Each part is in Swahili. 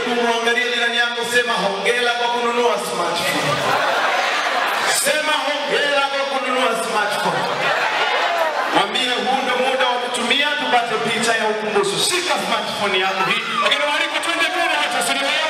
Hebu muangalie jirani yako, sema hongera kwa kununua smartphone. Sema hongera kwa kununua smartphone. Mwambie huu ndio muda wa kutumia tupate picha ya ukumbusho. Shika smartphone yako hii. Lakini waliko twende mbele hata sio leo.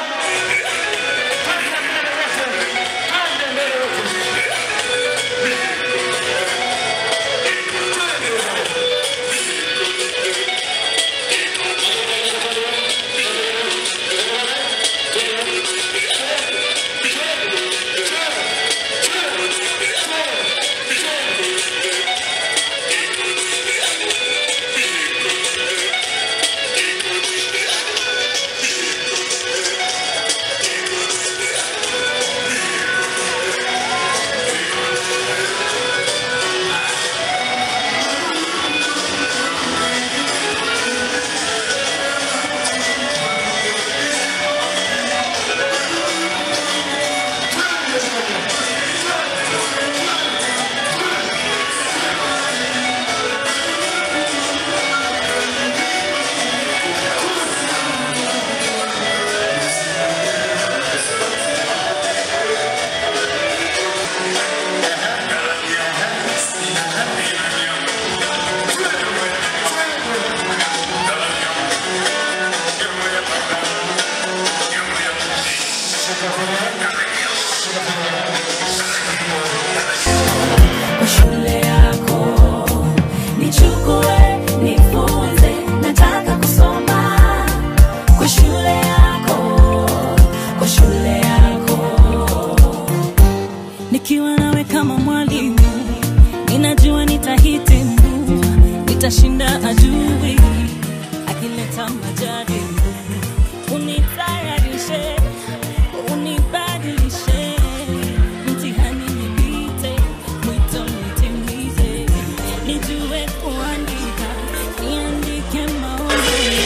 Nikiwa nawe kama mwalimu, ninajua nitahitimu, nitashinda adui akileta majaribu. Unitayarishe, unibadilishe, mtihani nipite, mwito nitimize, nijue kuandika, niandike maombi.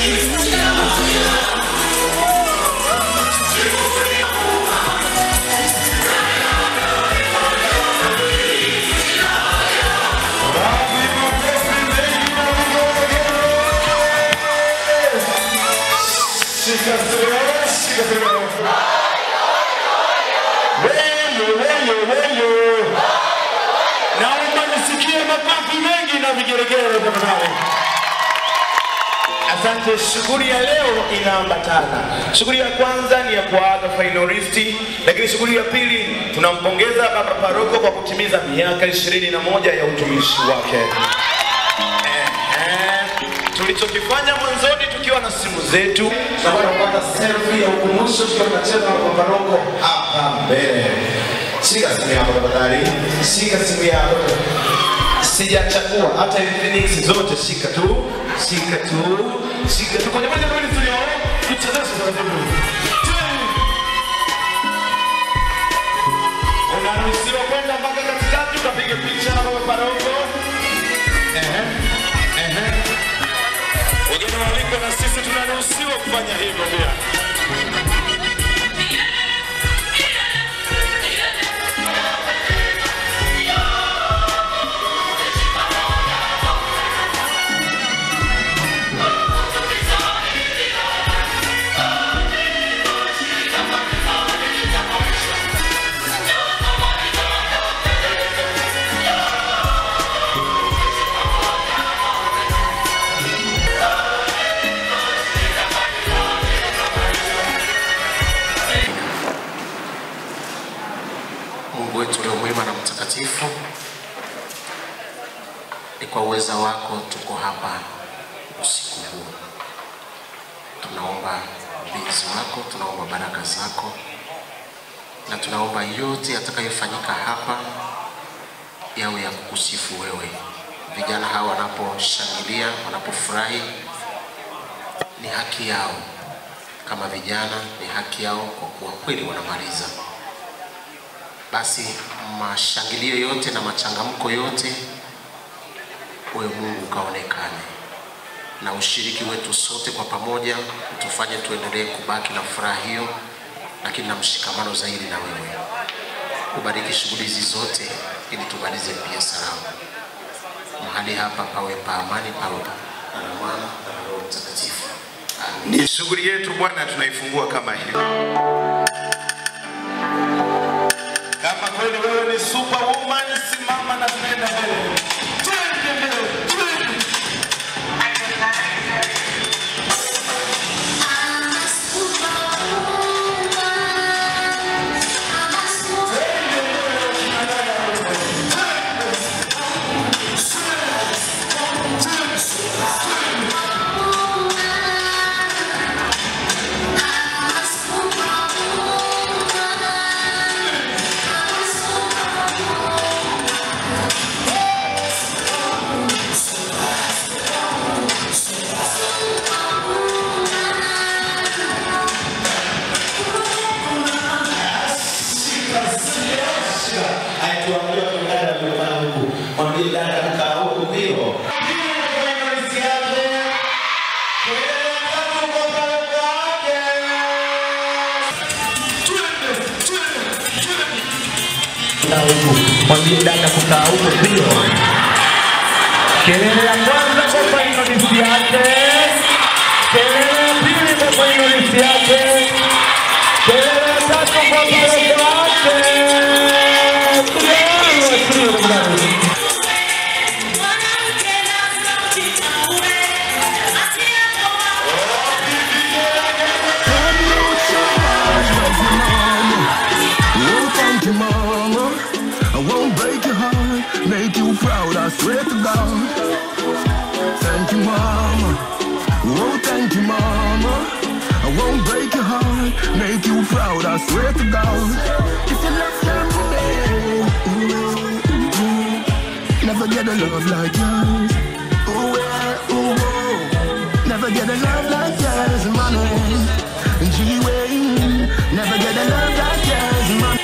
Naomba nisikie makofi mengi na vigelegele tafadhali. Asante. Shughuli ya leo inaambatana. Shughuli ya kwanza ni ya kuaga finalisti, lakini shughuli ya pili tunampongeza baba paroko kwa kutimiza miaka 21 ya utumishi wake. Tulichokifanya mwanzoni tukiwa na simu zetu, tunakwenda kupata selfie ya ukumbusho tukiwa tunacheza na baba paroko hapa mbele. Shika simu yako tafadhali. Shika simu yako. Sijachagua hata Infinix zote, shika tu. Shika tu. Shika tu. Kwa jamani mbele studio. Tuchezeshe taratibu. Unaruhusiwa kwenda mpaka katikati ukapiga picha na baba paroko. Wageni waalikwa na sisi tunaruhusiwa kufanya hivyo pia. Mungu wetu leo mwema na mtakatifu, ni kwa uweza wako tuko hapa usiku huu. Tunaomba ulinzi wako, tunaomba baraka zako, na tunaomba yote yatakayofanyika hapa yawe ya kukusifu wewe. Vijana hawa wanaposhangilia, wanapofurahi, ni haki yao. Kama vijana ni haki yao kwa kuwa kweli wanamaliza. Basi mashangilio yote na machangamko yote, wewe Mungu kaonekane, na ushiriki wetu sote kwa pamoja utufanye tuendelee kubaki na furaha hiyo, lakini na mshikamano zaidi na wewe. Ubariki shughuli hizi zote ili tumalize pia salama. Mahali hapa pawe pa amani, pawe na Mwana na Roho Mtakatifu. Ni shughuli yetu Bwana, tunaifungua kama hivi. Kama kweli wewe ni superwoman, simama na tunaenda mbele. Twende mbele, twende. Mwambie dada kukaa huko pio. Kelele ya kwanza kwa finalist yake. Kelele ya pili kwa finalist yake. Kelele ya tatu kwa finalist yake. Make you proud, I swear to God. Thank you, mama. Oh, thank you, mama. I won't break your heart. Make you proud, I swear to God. If you love me, never get a love like yours. Oh, yeah, oh, never get a love like yours, money. G-Way, never get a love like yours, money.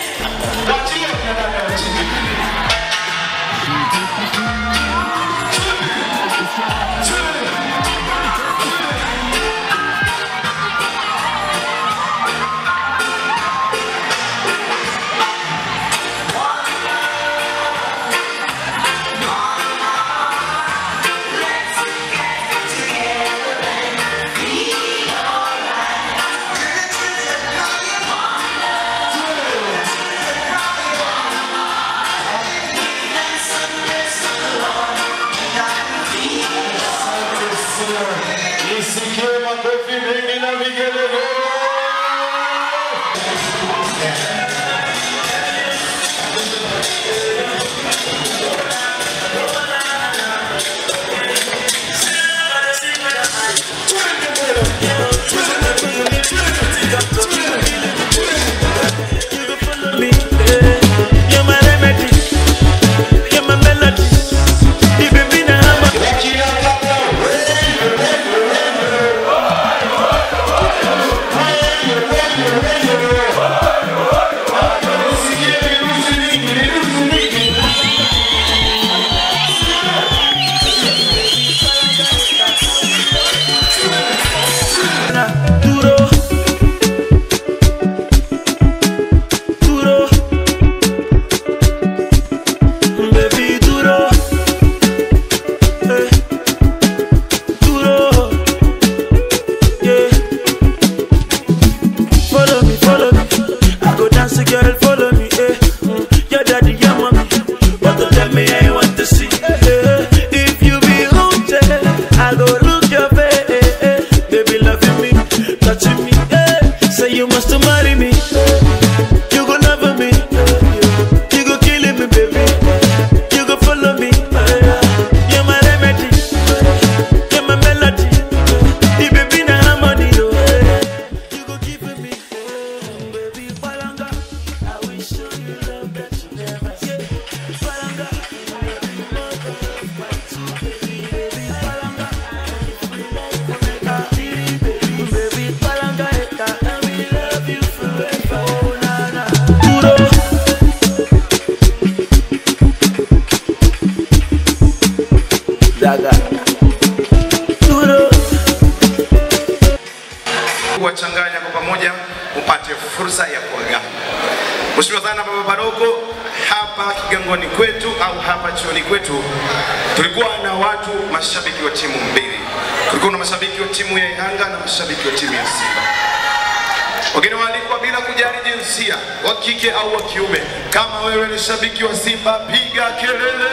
Kuwachanganya kwa pamoja upate fursa ya kuagana. Mheshimiwa sana baba paroko, hapa Kigamboni kwetu au hapa chuoni kwetu tulikuwa na watu mashabiki wa timu mbili. Kulikuwa na mashabiki wa timu ya Yanga na mashabiki wa timu ya Simba. Wageni waalikwa bila kujali jinsia, wa kike au wa kiume. Kama wewe ni shabiki wa Simba, piga kelele.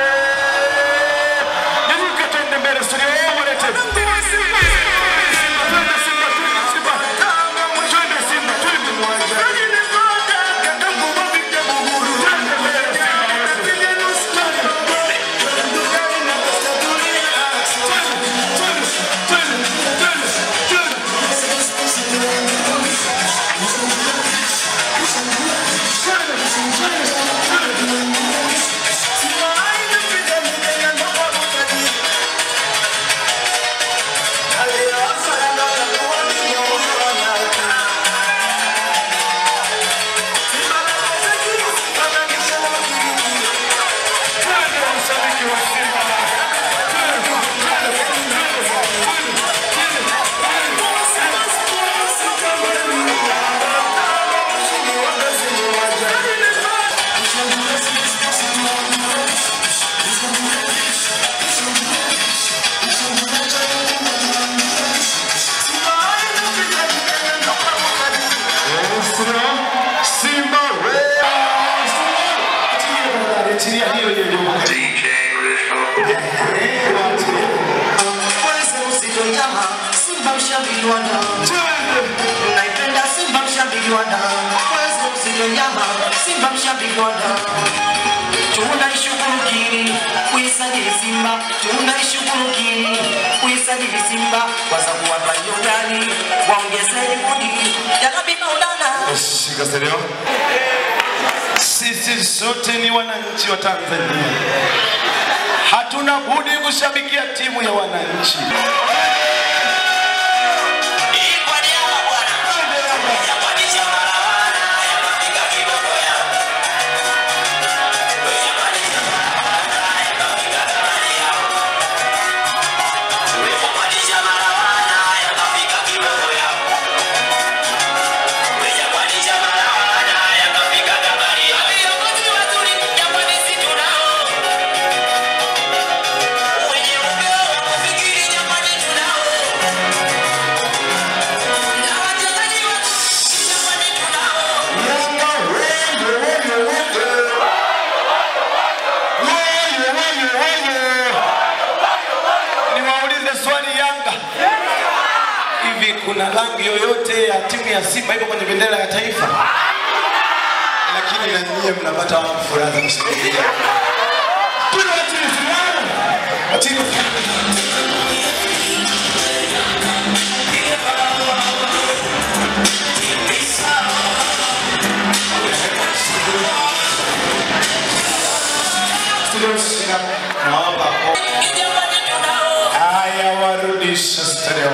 Nyanyuka twende mbele studio walete. Sisi sote ni wananchi wa Tanzania. Hatuna budi kushabikia timu ya wananchi. Kuna rangi yoyote ya timu ya Simba iko kwenye bendera ya taifa? Lakini na nyinyi mnapata furaha za kushangilia. Haya, warudisha stadium.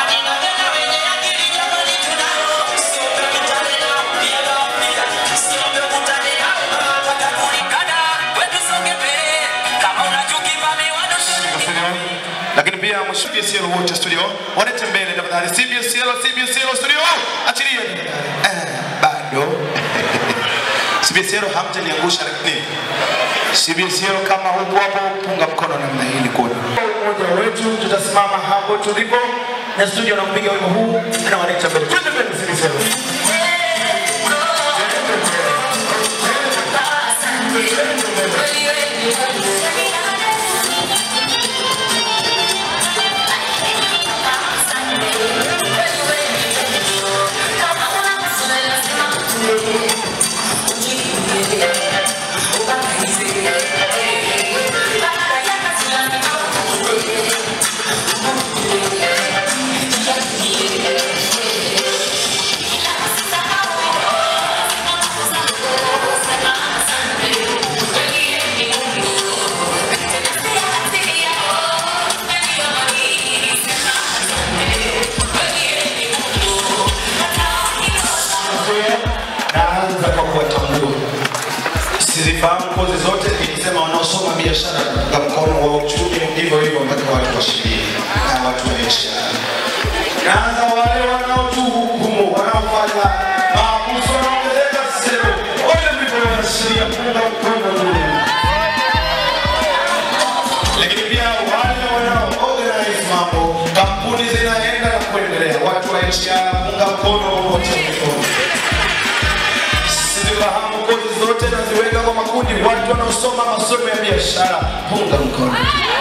Lakini pia CBSL wote studio walete mbele tafadhali. CBSL studio achilia. Bado CBSL hamtaniangusha, lakini CBSL kama huko hapo punga mkono namna hii ni kodi. Mmoja wetu tutasimama hapo tulipo na studio na kupiga wimbo huu na waleta mbele. Twende mbele CBSL. Sizifahamu kozi zote, nilisema wanaosoma biashara kwa mkono wa uchumi ndivyo hivyo mpaka watu washirie na watu wa biashara. Naanza wale wanaotuhukumu, wanaofanya maamuzi wanaongezeka sehemu. maisha, punga mkono wote mkono. Sifahamu kodi zote naziweka kwa makundi, watu wanaosoma masomo ya biashara, punga mkono.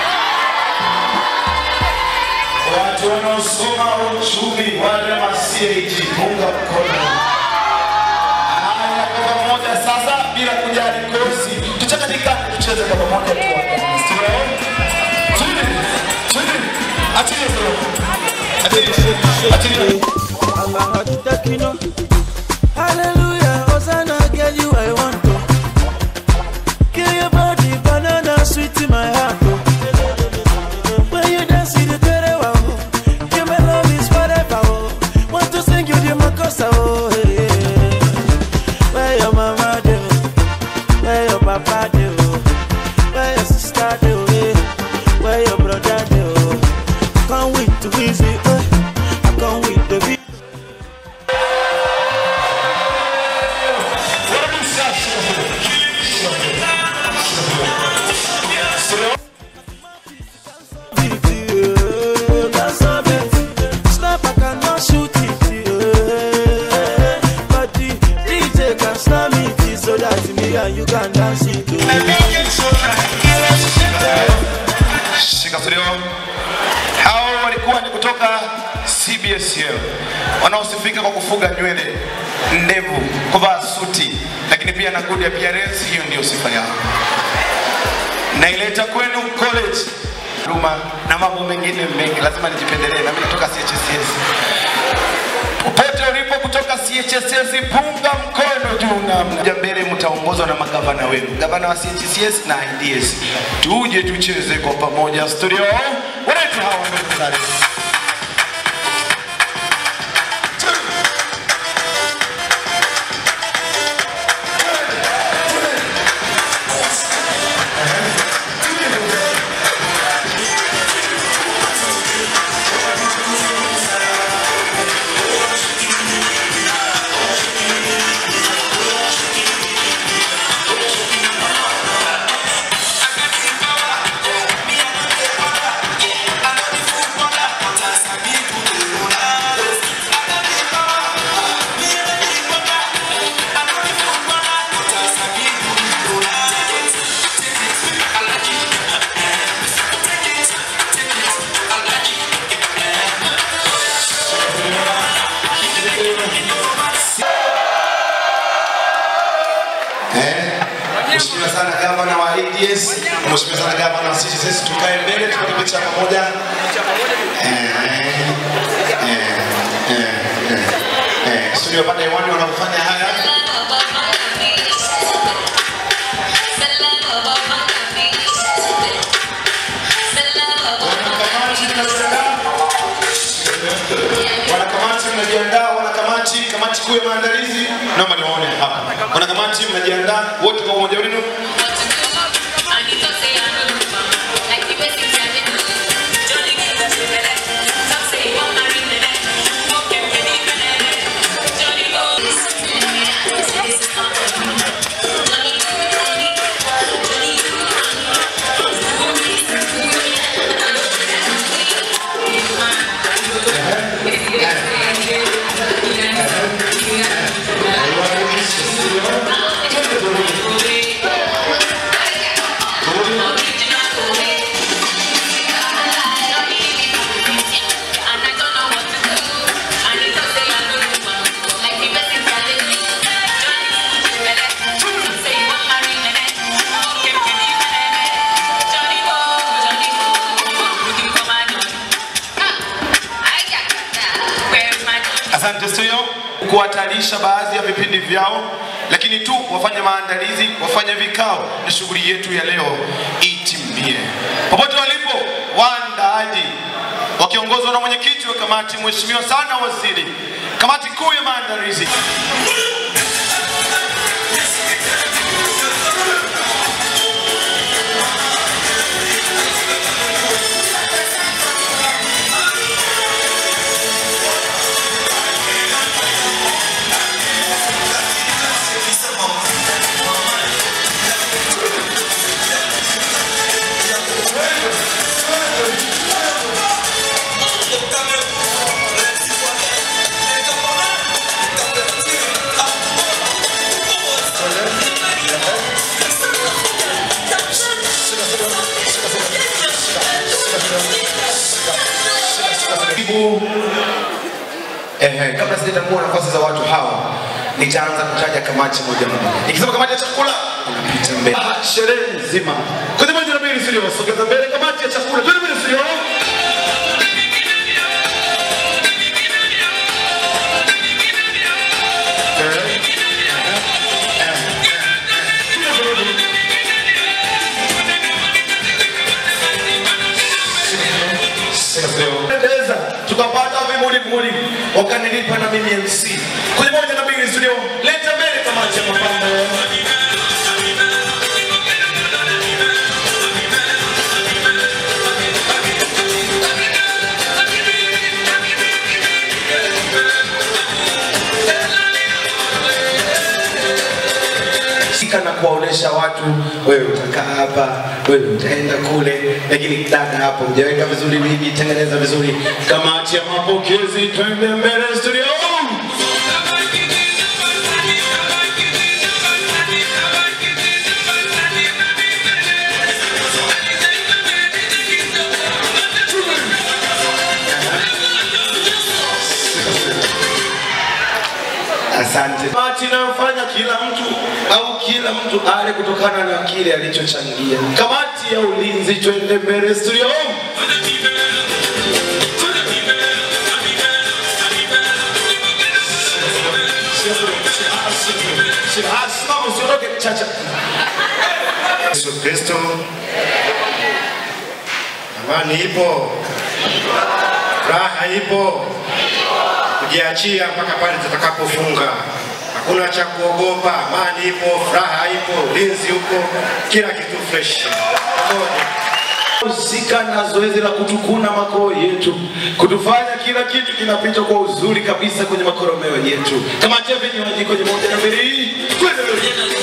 Watu wanaosoma uchumi, wale ma-CAG, punga mkono. Haya, kwa pamoja sasa bila kujali kosi, tuchanganyikane tucheze kwa pamoja tu. Hallelujah, Hosanna, girl, you I want to. Kill your body, banana sweet in my heart. When you dance, you the terror. Your melody is forever. Want to sing you the makosa. Where your mama do? Where your papa do? Where your sister do? Where your brother do? Can't wait to visit. I can't wait to visit. Snap, I cannot shoot it. But the DJ can snap it so that me and you can dance it. Shika studio. Hao walikuwa ni kutoka CBSL wanaosifika kwa kufuga nywele, ndevu, kuvaa suti, lakini pia na good appearance. Hiyo ndio sifa yao. Naileta kwenu college Ruma na mambo mengine mengi, lazima nijipendelee na mimi natoka CHSS. Popote ulipo kutoka CHSS, punga mkono juu na mbele, mtaongozwa na magavana wenu, gavana wa CHSS na IDS. Tuje tucheze kwa pamoja studio. Walete hawa mbele. Mheshimiwa sana gavana wa ADS, mheshimiwa sana gavana wa CHSS, tukae mbele tupate picha pamoja. Studio pande wani wanafanya haya. Wanakamati mnajiandaa, wanakamati, kamati kuu ya maandalizi, naomba niwaone hapa. Wanakamati mnajiandaa wote kwa umoja wenu. Asante studio kuwatarisha baadhi ya vipindi vyao, lakini tu wafanye maandalizi, wafanye vikao na shughuli yetu ya leo itimie. Popote walipo waandaaji wakiongozwa na mwenyekiti wa kamati, mheshimiwa sana waziri, kamati kuu ya maandalizi. Kabla sijatambua nafasi za watu hawa, nitaanza kutaja kamati moja moja. Nikisema kamati ya chakula, unapita mbele. Sherehe nzima. Kwa sababu ndio mbele studio, sogeza mbele kamati ya chakula. Twende mbele studio. Tukapata vimuli wakanilipa na mimi MC. Kwenye moja na mbili studio, leta mbele kamati ya mapambo. Na kuwaonesha watu, wewe utakaa hapa, wewe utaenda kule, lakini dada hapo hujaweka vizuri hivi, tengeneza vizuri. Kamati ya mapokezi, twende mbele studio. Asante. Kamati inayofanya kila mtu ale kutokana na kile alichochangia. Kamati ya ulinzi, twende mbele studio. Yesu Kristo, amani ipo, raha ipo, kujiachia mpaka pale tutakapofunga. Hakuna cha kuogopa, amani ipo, furaha ipo, ulinzi upo, kila kitu fresh. Husika na zoezi la kutukuna makoo yetu, kutufanya kila kitu kinapita kwa uzuri kabisa kwenye makoromeo yetu. Kamati ya vinywaji kwenye moja na mbili, twende mbele.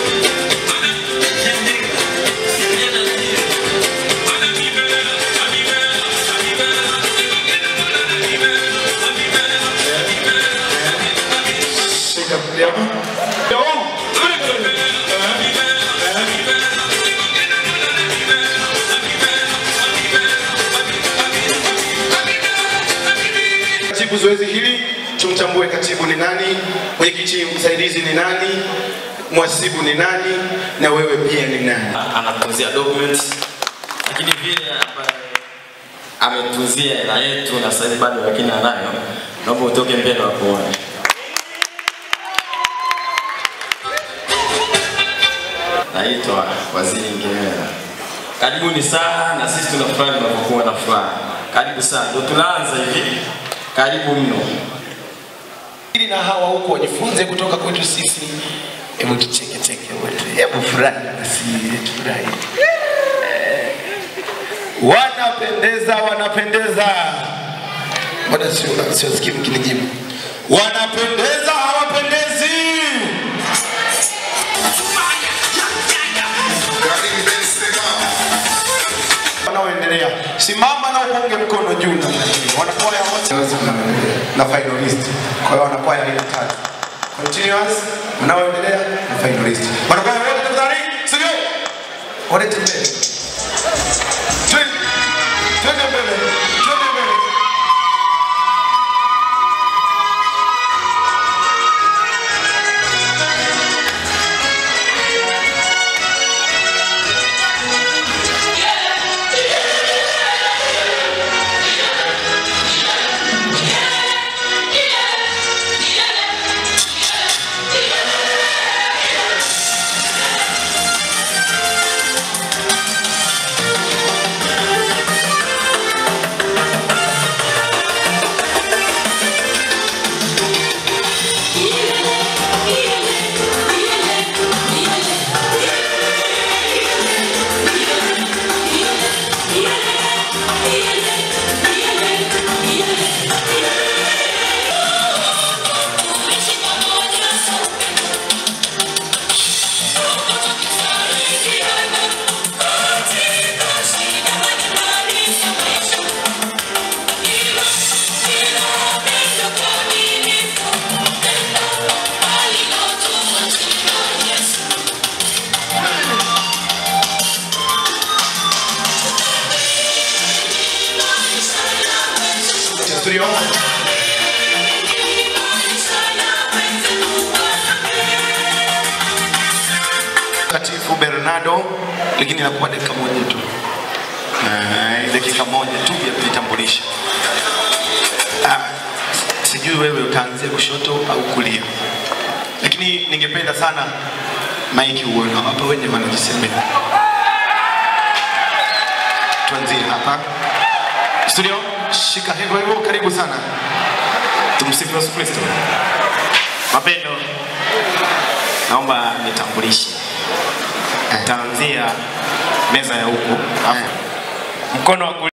Katibu zoezi hili tumtambue. Katibu ni nani, mwenyekiti msaidizi ni nani, mwasibu ni nani, na wewe pia ni nani? Anatunzia documents, lakini vile ametunzia hela yetu na sasa bado lakini anayo. Naomba utoke mbele wa kuona. Naitwa Waziri Ngemera. Karibuni sana, na sisi tunafurahi tunapokuwa na furaha. Karibu sana. Ndio tunaanza hivi. Karibu mno. Ili na hawa huko wajifunze kutoka kwetu sisi. Hebu tucheke wote. Hebu furahi basi, furahi. Wanapendeza. Mbona sio sikia mkinijibu. Wanapendeza, hawapendezi. Wanaoendelea, simama na upunge mkono juu na wanakwaya wote na finalist. Kwa hiyo wanakwaya aina tatu. Continuous, mnaoendelea na finalist. Wanakwaya wote tafadhali, sio? Wote mbele. Twende mbele. studio. Mtakatifu Bernardo, lakini nakupa dakika moja tu. Dakika moja tu ya kujitambulisha. Sijui wewe utaanzia kushoto au kulia. Lakini ningependa sana maiki uone hapa wenye wanajisemea. Tuanzie hapa. Studio, shika hivyo hivyo, karibu sana. Tumsifu Yesu Kristo. Mapendo, naomba nitambulishe. Taanzia meza ya huku. Mkono wa